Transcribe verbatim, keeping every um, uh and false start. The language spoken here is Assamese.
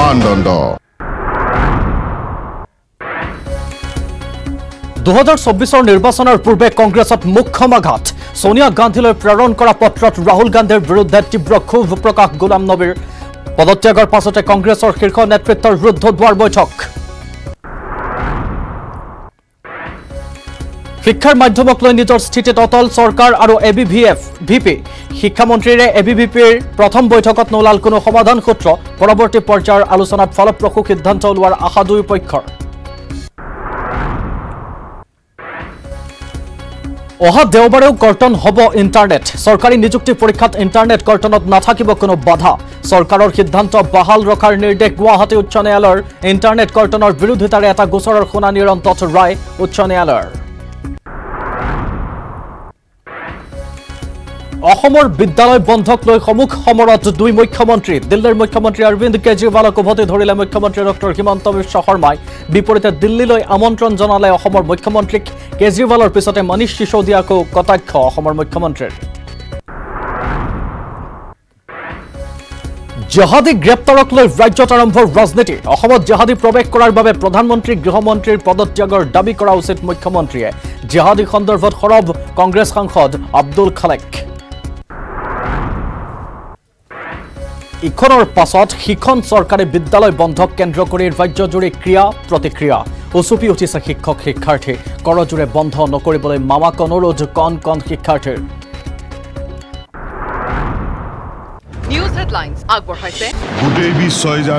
মানদণ্ড দুহাজাৰ চৌব্বিছৰ নিৰ্বাচনৰ পূৰ্বে কংগ্ৰেছত মুখ্যমাঘাত সোনিয়া গান্ধীলৈ প্ৰেৰণ কৰা পত্ৰত ৰাহুল গান্ধীৰ বিৰুদ্ধে তীব্ৰ ক্ষোভ প্ৰকাশ গোলাম নবীৰ পদত্যাগৰ পাছতে কংগ্ৰেছৰ শীৰ্ষ নেতৃত্বৰ ৰুদ্ধদ্বাৰ বৈঠক শিক্ষাৰ মাধ্যমক লৈ নিজৰ স্থিতিত অটল চৰকাৰ আৰু A B V F V P শিক্ষামন্ত্ৰীৰে এ বি ভি পিৰ প্ৰথম বৈঠকত নোলাল কোনো সমাধান সূত্ৰ পৰৱৰ্তী পৰ্যায়ৰ আলোচনাত ফলপ্ৰসূ সিদ্ধান্ত লোৱাৰ আশা দুই পক্ষৰ অহা দেওবাৰেও কৰ্তন হ'ব ইণ্টাৰনেট চৰকাৰী নিযুক্তি পৰীক্ষাত ইণ্টাৰনেট কৰ্তনত নাথাকিব কোনো বাধা চৰকাৰৰ সিদ্ধান্ত বাহাল ৰখাৰ নিৰ্দেশ গুৱাহাটী উচ্চ ন্যায়ালয়ৰ ইণ্টাৰনেট কৰ্তনৰ বিৰোধিতাৰে এটা গোচৰৰ শুনানিৰ অন্তত ৰায় উচ্চ ন্যায়ালয়ৰ অসমৰ বিদ্যালয় বন্ধক লৈ সমুখ সমৰত দুই মুখ্যমন্ত্ৰী দিল্লীৰ মুখ্যমন্ত্ৰী অৰবিন্দ কেজৰিৱালক উভতি ধৰিলে মুখ্যমন্ত্ৰী ডক্টৰ হিমন্ত বিশ্ব শৰ্মাই বিপৰীতে দিল্লীলৈ আমন্ত্ৰণ জনালে অসমৰ মুখ্যমন্ত্ৰীক কেজৰিৱালৰ পিছতে মনীষ সিসোদিয়াকো কটাক্ষ অসমৰ মুখ্যমন্ত্ৰীৰ জেহাদী গ্ৰেপ্তাৰক লৈ ৰাজ্যত আৰম্ভ ৰাজনীতি অসমত জেহাদী প্ৰৱেশ কৰাৰ বাবে প্ৰধানমন্ত্ৰী গৃহমন্ত্ৰীৰ পদত্যাগৰ দাবী কৰা উচিত মুখ্যমন্ত্ৰীয়ে জেহাদী সন্দৰ্ভত সৰব কংগ্ৰেছ সাংসদ আব্দুল খালেক ইখনৰ পাছত সিখন চৰকাৰী বিদ্যালয় বন্ধক কেন্দ্ৰ কৰি ৰাজ্যজুৰি ক্ৰিয়া প্ৰতিক্ৰিয়া উচুপি উঠিছে শিক্ষক শিক্ষাৰ্থী কৰজোৰে বন্ধ নকৰিবলৈ মামাক অনুৰোধ কণ কণ শিক্ষাৰ্থীৰ নিউজ হেডলাইন্স আগবঢ়াইছে গোটেই বিশ্ব